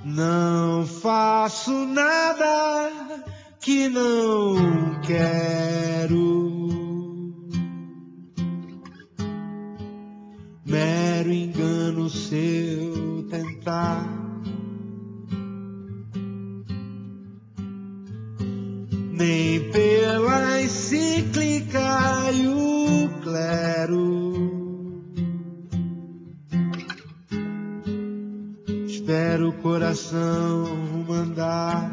Não faço nada que não quero. Mero engano seu tentar. Nem pela encíclica e o clero. Espero o coração mandar.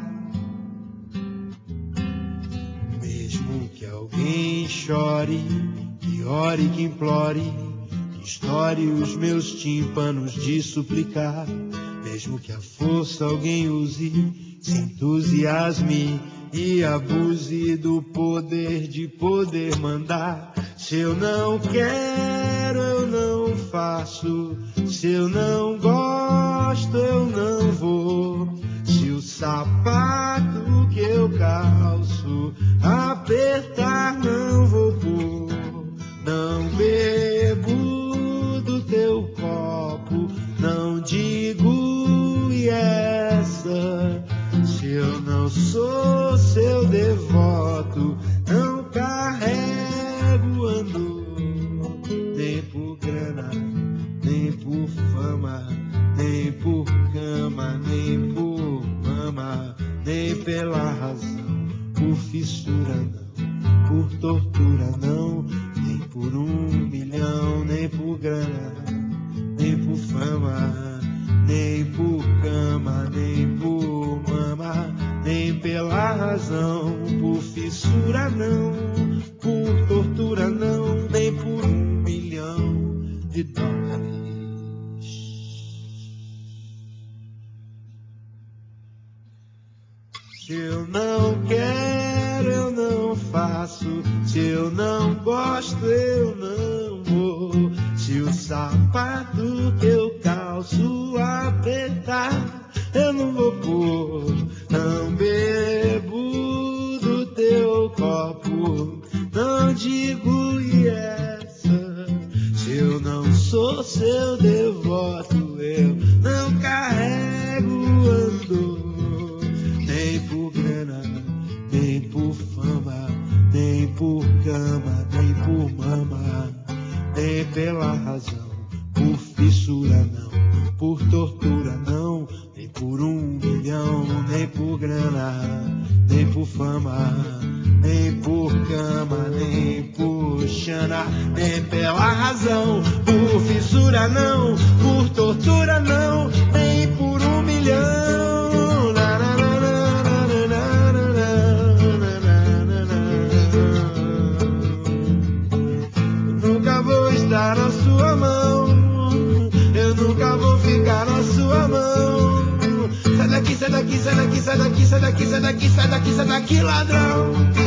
Mesmo que alguém chore, que ore, que implore, que estoure os meus tímpanos de suplicar. Mesmo que a força alguém use, se entusiasme e abuse do poder de poder mandar. Se eu não quero, eu não faço. Se eu não gosto, eu não vou. Se o sapato que eu calço apertar, não vou pôr. Não bebo do teu copo, não digo e essa. Se eu não sou seu devoto, não carrego andor. Nem por grana, nem por fama, nem por cama, nem por mama, nem pela razão, por fissura não, por tortura não, nem por 1 milhão, nem por grana, nem por fama, nem por cama, nem por mama, nem pela razão, por fissura não, por tortura não, nem por 1 milhão de dólares. Se eu não quero, eu não faço. Se eu não gosto, eu não vou. Se o sapato que eu calço apertar, eu não vou pôr. Não bebo do teu copo, não digo e essa. Se eu não sou seu devoto, eu não carrego andor. Nem por grana, nem por fama, nem por cama, nem por mama, nem pela razão, por fissura não, por tortura não, nem por 1 milhão, nem por grana, nem por fama, nem por cama, nem por xana, nem pela razão, por fissura não, por tortura não, nem por 1 milhão. Estar na sua mão, eu nunca vou ficar na sua mão. Sai daqui, sai daqui, sai daqui, sai daqui, sai daqui, sai daqui, sai daqui, sai daqui, ladrão.